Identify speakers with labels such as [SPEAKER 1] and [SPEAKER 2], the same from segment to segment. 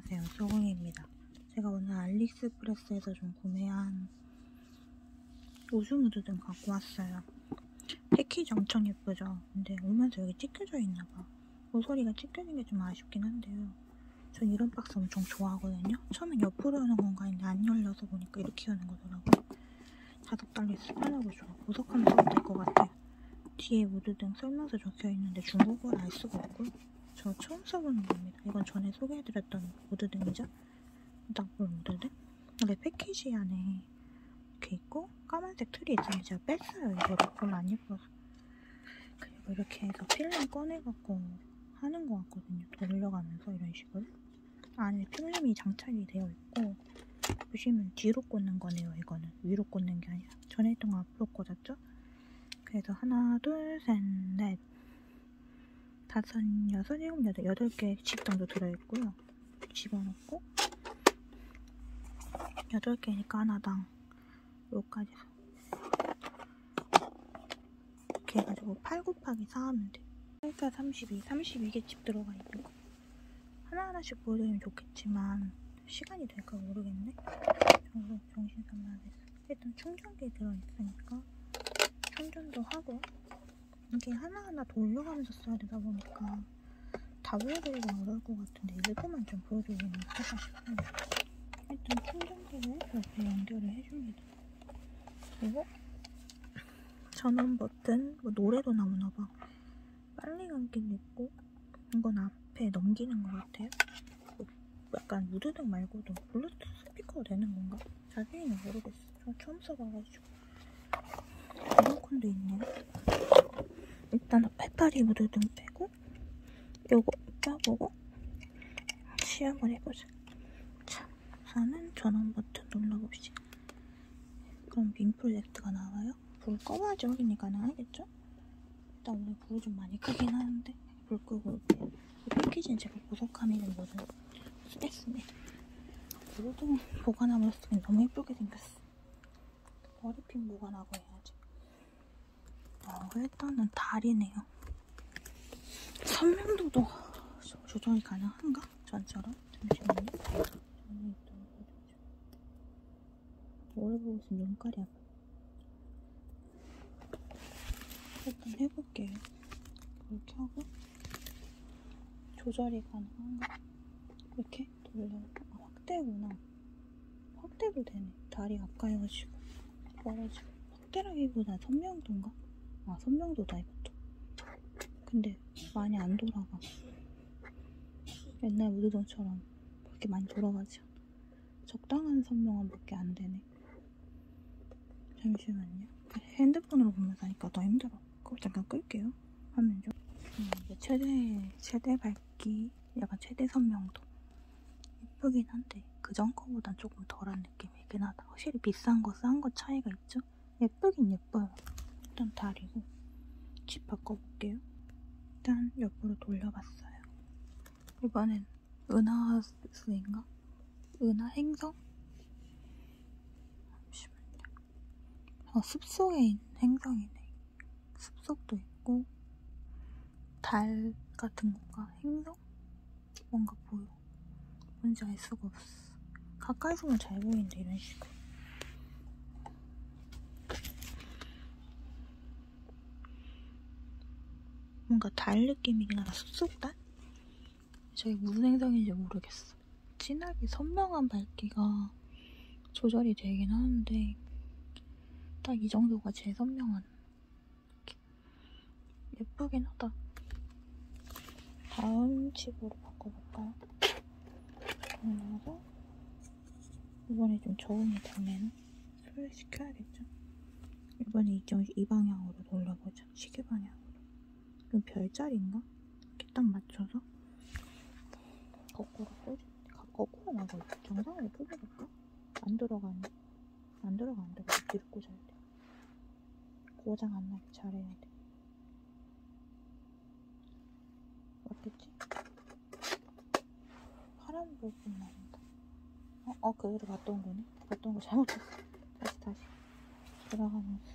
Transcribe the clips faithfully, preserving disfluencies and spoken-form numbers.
[SPEAKER 1] 안녕하세요, 소공입니다. 제가 오늘 알리익스프레스에서 좀 구매한 우주 무드등 갖고 왔어요. 패키지 엄청 예쁘죠? 근데 오면서 여기 찢겨져 있나봐. 모서리가 찢겨진 게 좀 아쉽긴 한데요. 전 이런 박스 엄청 좋아하거든요. 처음엔 옆으로 여는 건가 했는데 안 열려서 보니까 이렇게 여는 거더라고요. 자석 달려있어 편하고 좋아. 보석하면 써도 될 것 같아요. 뒤에 무드등 설명서 적혀있는데 중국어를 알 수가 없고요. 저 처음 써보는 겁니다. 이건 전에 소개해드렸던 무드등이죠. 딱볼 무드등. 근데 패키지 안에 이렇게 있고 까만색 틀이 있는데 제가 뺐어요. 이거를 별로 안 예뻐서. 그리고 이렇게 해서 필름 꺼내갖고 하는 것 같거든요. 돌려가면서 이런 식으로. 안에 필름이 장착이 되어 있고 보시면 뒤로 꽂는 거네요. 이거는 위로 꽂는 게 아니라 전에 했던 거 앞으로 꽂았죠. 그래서 하나, 둘, 셋, 넷, 다섯, 여섯, 일곱, 여덟, 여덟 개씩 정도 들어있고요. 집어넣고 여덟 개니까 하나당 요까지 이렇게 해가지고 팔 곱하기 사 하면 돼. 팔, 삼십이, 삼십이 개 집 들어가 있는 거. 하나하나씩 보여드리면 좋겠지만 시간이 될까 모르겠네. 저도 정신산만하겠어. 일단 충전기 들어있으니까 충전도 하고 이게 하나하나 돌려가면서 써야 되다 보니까 다 보여드리기는 어려울 것 같은데 일부만 좀 보여드리면 어떨까 싶어요. 일단 충전기를 이렇게 연결을 해줍니다. 그리고 전원 버튼, 뭐 노래도 나오나봐. 빨리 감기도 있고 이건 앞에 넘기는 것 같아요. 뭐 약간 무드등 말고도 블루투스 스피커가 되는 건가? 자세히는 모르겠어. 저 처음 써봐가지고. 리모컨도 있네요. 일단 해파리 무드등 빼고 요거 껴보고 시험을 해보자. 자, 우선은 전원 버튼 눌러봅시다. 그럼 빔 프로젝트가 나와요. 불 꺼봐야지 확인이 가능하겠죠? 일단 오늘 불이 좀 많이 끄긴 하는데 불 끄고 올게요. 이 패키지는 제가 보석함 있는 거를 쓰겠습니다. 무드등 보관함으로 쓰긴 너무 예쁘게 생겼어. 머리핀 보관하고 해야지. 어, 일단은 달이네요. 선명도도 조정이 가능한가? 전처럼? 잠시만요. 뭘 보고 있으면 눈깔이 아파. 일단 해볼게요. 이렇게 하고 조절이 가능한가? 이렇게 돌려서 아, 확대구나. 확대도 되네. 달이 가까이가지고 멀어지고 확대라기보다 선명도인가? 아 선명도다 이것도. 근데 많이 안 돌아가. 옛날 무드등처럼 그렇게 많이 돌아가지 않아. 적당한 선명함밖에 안 되네. 잠시만요. 핸드폰으로 보면서 하니까 더 힘들어. 그걸 잠깐 끌게요. 화면 좀. 음, 이게 최대, 최대 밝기, 약간 최대 선명도. 예쁘긴 한데 그전 거보단 조금 덜한 느낌이긴 하다. 확실히 비싼 거, 싼 거 차이가 있죠? 예쁘긴 예뻐요. 일단 달이고 집 바꿔볼게요. 일단 옆으로 돌려봤어요. 이번엔 은하수인가? 은하행성? 잠시만요. 어, 숲속에 있는 행성이네. 숲속도 있고 달 같은 건가? 행성? 뭔가 보여. 뭔지 알 수가 없어. 가까이서 보면 잘 보이는데 이런 식으로. 뭔가 달 느낌이긴 하다. 숲속 달? 저게 무슨 행성인지 모르겠어. 진하게 선명한 밝기가 조절이 되긴 하는데 딱 이 정도가 제일 선명한 느낌. 예쁘긴 하다. 다음 칩으로 바꿔볼까요? 그러면서 이번에 좀 저음이 되면 소리시켜야겠죠? 이번에 이, 이 방향으로 돌려보자. 시계 방향으로. 이건 별자리인가? 이렇게 딱 맞춰서 거꾸로 꽂지. 거꾸로 나고 정상으로 꽂아볼까? 안 들어가네. 안 들어가 안 들어가. 뒤로 꽂아야 돼. 고장 안 나게 잘해야 돼. 맞겠지? 파란 부분 나온다. 어, 어 그대로 갔던 거네. 갔던 거 잘못했어. 다시 다시 돌아가면서.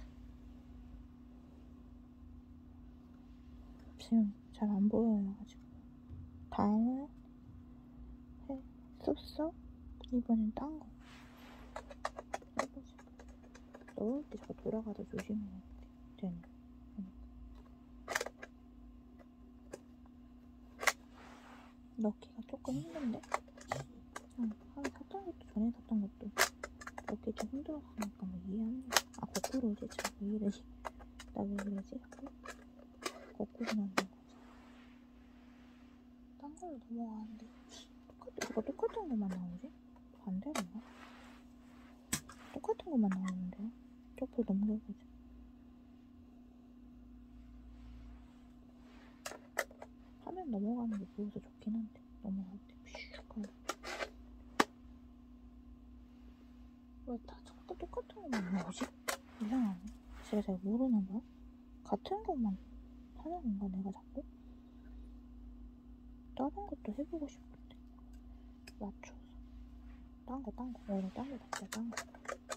[SPEAKER 1] 지금 잘 안 보여요 아직. 달, 해, 썼어? 이번엔 딴 거. 해보자. 넣을 때 자꾸 돌아가서 조심해야 돼. 되는 거. 넣기가 조금 힘든데? 응, 한 샀던 것도 전에 샀던 것도 넣기 좀 힘들었으니까 뭐 이해합니다. 아, 거꾸로 오지? 참, 왜 이러지? 나 왜 이러지? 거꾸로 넣는 거지. 딴 걸로 넘어가는데 똑같은, 이거 똑같은 것만 나오지? 반대로인가? 똑같은 것만 나오는데요? 쪽으로 넘겨보자. 화면 넘어가는 게 보여서 좋긴 한데 넘어갈 때 슉 하고. 왜 다 자꾸 똑같은 것만 나오지? 이상하네. 제가 잘 모르나 봐. 같은 것만 하는 건가 내가 자꾸? 다른 것도 해보고 싶은데 맞춰서 딴 거 딴 거 오늘 딴 거 잡자. 딴 거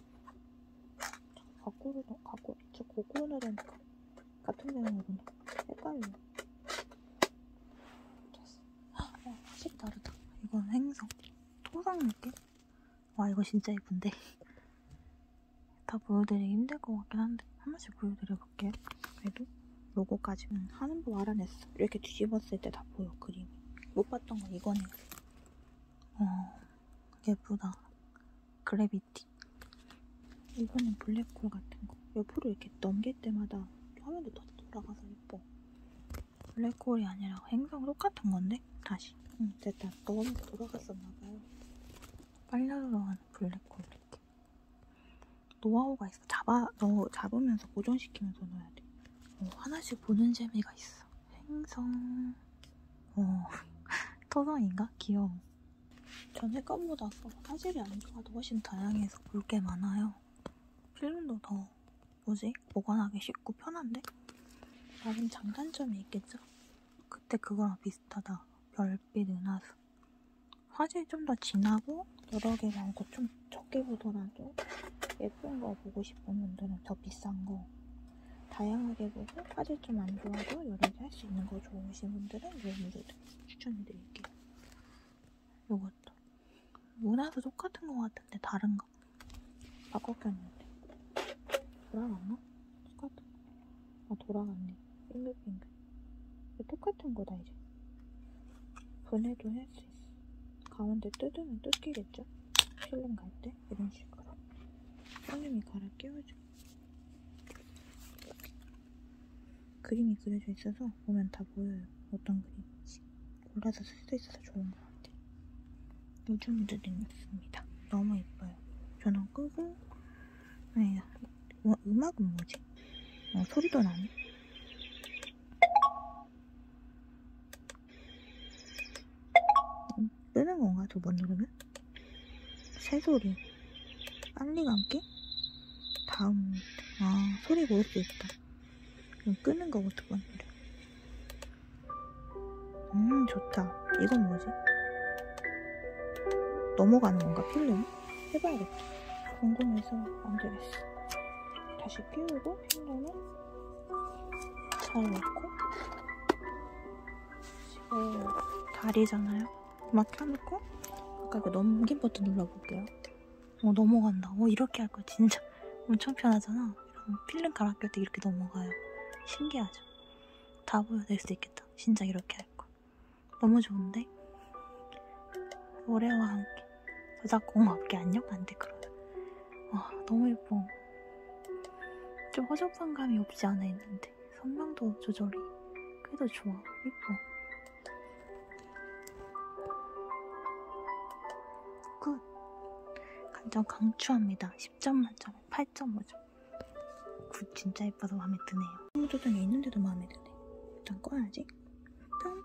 [SPEAKER 1] 거꾸로 갖고 저 거꾸로 넣으니까 같은 방향으로 헷갈려. 어, 색 다르다. 이건 행성 토성 느낌? 와, 이거 진짜 예쁜데. 다 보여드리기 힘들 것 같긴 한데 한 번씩 보여드려볼게요. 그래도 로고까지는 하는 법 알아냈어. 이렇게 뒤집었을 때 다 보여, 그림이. 못 봤던 건 이거네. 어, 예쁘다. 그래비티. 이거는 블랙홀 같은 거. 옆으로 이렇게 넘길 때마다 화면도 더 돌아가서 예뻐. 블랙홀이 아니라 행성 똑같은 건데? 다시. 응, 됐다. 너무 돌아갔었나봐요. 빨려 들어가는 블랙홀 이렇게. 노하우가 있어. 잡아, 너 잡으면서 고정시키면서 넣어야 돼. 어, 하나씩 보는 재미가 있어. 행성. 어, 토성인가? 귀여워. 전에 것보다 화질이 안 좋아도 훨씬 다양해서 볼 게 많아요. 필름도 더 뭐지? 보관하기 쉽고 편한데? 나름 장단점이 있겠죠? 그때 그거랑 비슷하다. 별빛 은하수. 화질이 좀 더 진하고 여러 개 말고 좀 적게 보더라도 예쁜 거 보고 싶은 분들은 더 비싼 거, 다양하게 보고 화질 좀 안 좋아도 여러 개 할 수 있는 거 좋으신 분들은 이 모델 추천해드릴게요. 요것도 은하수 똑같은 거 같은데 다른가? 바꿔 꼈는데 돌아갔나? 똑같은 거. 아, 돌아갔네. 빙글빙글. 똑같은 거다 이제. 분해도 할 수 있어. 가운데 뜯으면 뜯기겠죠? 필름 갈 때 이런 식으로 필름이 갈아 끼워줘. 그림이 그려져 있어서 보면 다 보여요. 어떤 그림인지 골라서 쓸 수 있어서 좋은 것 같아요. 요즘 무드는 있습니다. 너무 예뻐요. 전원 끄고. 네, 어, 음악은 뭐지? 어, 소리도 나네. 음, 끄는 건가? 두 번 누르면? 새소리. 빨리 감기? 다음. 아, 소리 모를 수 있다. 그럼 끄는 거고 두 번 누르. 음, 좋다. 이건 뭐지? 넘어가는 건가? 필름? 해봐야겠다. 궁금해서 안 되겠어. 다시 끼우고 필름을 잘 넣고. 지금 다리잖아요. 막 켜놓고 아까 그 넘긴 버튼 눌러볼게요. 어, 넘어간다. 어, 이렇게 할 거 진짜 엄청 편하잖아. 이런 필름 갈아 낄 때 이렇게 넘어가요. 신기하죠? 다 보여드릴 수 있겠다. 진짜 이렇게 할 거. 너무 좋은데? 노래와 함께 저작공 업계 안녕? 안 돼, 그러다. 와, 너무 예뻐. 좀 허접한 감이 없지 않아 있는데 선명도 조절이 그래도 좋아. 예뻐. 굿. 완전 강추합니다. 십 점 만점에 팔 점 오 점. 굿. 진짜 예뻐서 마음에 드네요. 모드등에 있는데도 마음에 드네. 일단 꺼야지. 뿅.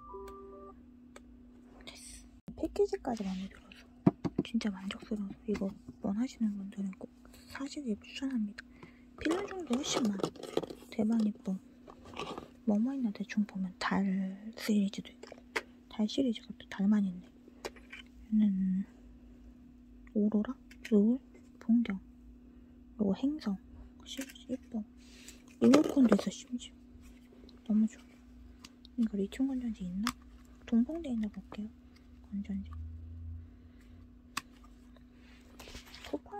[SPEAKER 1] 됐어. 패키지까지 마음에 들어서 진짜 만족스러워서 이거 원하시는 분들은 꼭 사시길 추천합니다. 필름 종도 훨씬 많아. 대박 예뻐. 뭐뭐 있나 대충 보면 달 시리즈도 있고, 달 시리즈가 또 달만 있네. 얘는 오로라? 노을? 풍경. 그리고 행성. 시리즈 예뻐. 리모컨도 있어 심지어. 너무 좋아. 이거 리튬 건전지 있나? 동봉돼 있나 볼게요. 건전지.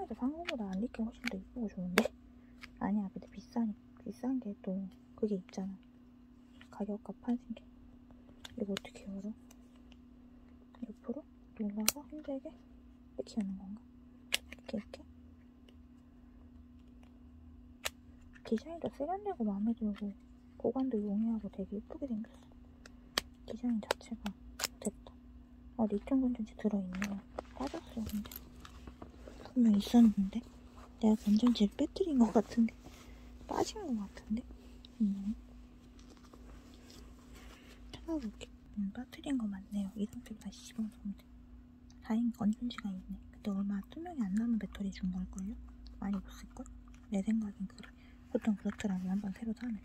[SPEAKER 1] 시장에서 산 거보다 안리게 훨씬 더 이쁘고 좋은데? 아니야, 근데 비싸니, 비싼 게 또 그게 있잖아. 가격과 판신게. 이거 어떻게 열어? 옆으로 눌러서 힘들게 이렇게 여는 건가? 이렇게 이렇게? 디자인도 세련되고 마음에 들고 보관도 용이하고 되게 예쁘게 생겼어. 디자인 자체가 됐다. 어, 리튬 건전지 들어있네요. 빠졌어, 근데. 분명 있었는데? 내가 건전지를 빼뜨린 것 같은데? 빠진 것 같은데? 음. 찾아볼게. 음, 빠뜨린 거 맞네요. 이 상태로 다시 집어넣으면 돼. 다행히 건전지가 있네. 근데 얼마 투명이 안 남은 배터리 준 걸걸요? 많이 못 쓸걸? 내 생각엔 그래. 보통 그렇더라고. 한번 새로 사면.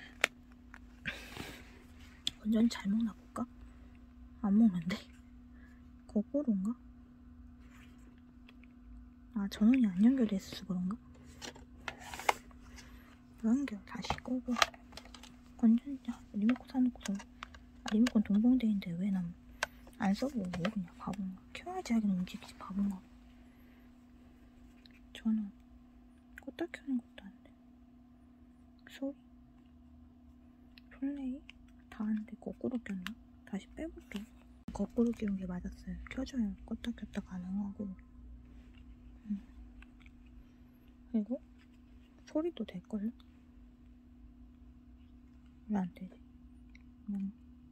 [SPEAKER 1] 건전지 잘 먹나 볼까? 안 먹는데? 거꾸로인가? 아, 전원이 안 연결돼 있어서 그런가? 연결 다시 끄고. 건전지 리모컨 사놓고서 아, 리모컨 동봉대인데 왜 난 안 써보고 뭐 그냥 바본가. 켜야지 하긴 움직이지 바본가. 전원 껐다 켜는 것도 안 돼. 소리 플레이 다 하는데 거꾸로 꼈나? 다시 빼볼게. 거꾸로 끼운 게 맞았어요. 켜져요. 껐다 켰다 가능하고. 음. 그리고 소리도 될걸요? 왜 안 되지? 음.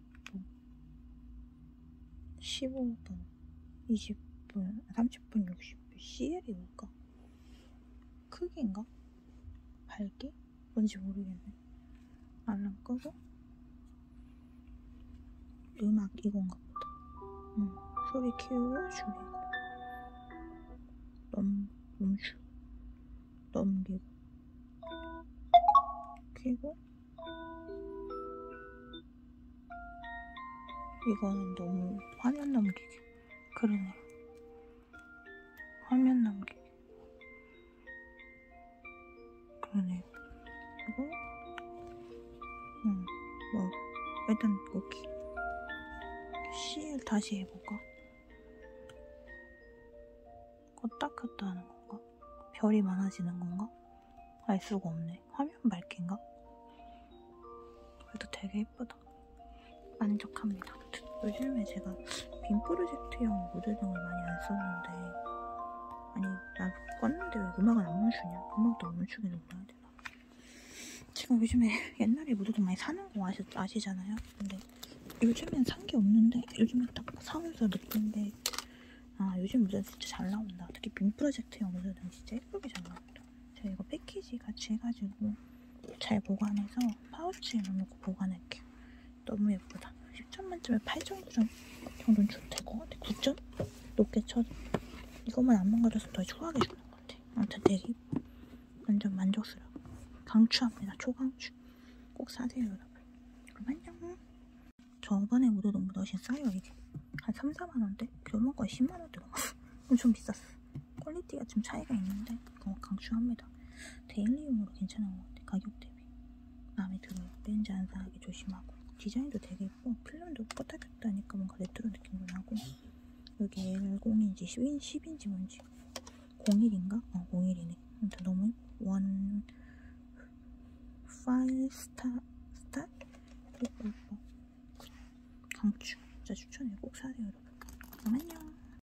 [SPEAKER 1] 십오 분, 이십 분, 삼십 분, 육십 분. 씨엘이 뭘까? 크기인가? 밝기? 뭔지 모르겠네. 알람 끄고 음악 이건가 보다. 응. 소리 키우고 줄이고 넘, 멈추 넘기고 키고. 이거는 너무 화면 넘기기. 그러네. 화면 넘기기. 그러네요. 그리고 응, 뭐 일단 오케이. 씨엘 다시 해볼까? 껐다 켰다 하는 건가? 별이 많아지는 건가? 알 수가 없네. 화면 밝기인가? 그래도 되게 예쁘다. 만족합니다. 요즘에 제가 빔 프로젝트용 모드 등을 많이 안 썼는데, 아니 나 껐는데 왜 음악을 안 멈추냐? 음악도 안 멈추게 눌러야 되나? 제가 요즘에 옛날에 모드등 많이 사는 거 아시, 아시잖아요? 근데 요즘엔 산 게 없는데 요즘에 딱 사면서 느낀 게, 아 요즘 모드등 진짜 잘 나온다. 특히 빔 프로젝트용 모드등 진짜 예쁘게 잘 나온다. 제가 이거 패키지 같이 해가지고 잘 보관해서 파우치에 넣어놓고 보관할게요. 너무 예쁘다. 십 점 만점에 팔 점 구 점 정도는 줘도 될 것 같아. 구 점? 높게 쳐도. 이것만 안 망가져서 더 추하게 주는 것 같아. 아무튼 되게 완전 만족스러워. 강추합니다. 초강추. 꼭 사세요, 여러분. 그럼 안녕. 저번에 모드등보다 훨씬 싸요, 이게. 한 삼, 사만 원대? 교문거에 십만 원대 넘었어. 엄청 비쌌어. 퀄리티가 좀 차이가 있는데 그거 강추합니다. 데일리용으로 괜찮은 것 같아. 가격 대비. 마음에 들어요. 렌즈 안 상하게 조심하고. 디자인도 되게 예뻐. 필름도 껐다 켰다 하니까 뭔가 레트로 느낌도 나고. 여기 엘 공인지 십인치 뭔지 공일인가? 어 공일이네. 아무튼 너무 예뻐. 원 파일 스타 스타? 예뻐 예뻐. 강추. 진짜 추천해. 꼭 사세요 여러분. 그럼 안녕.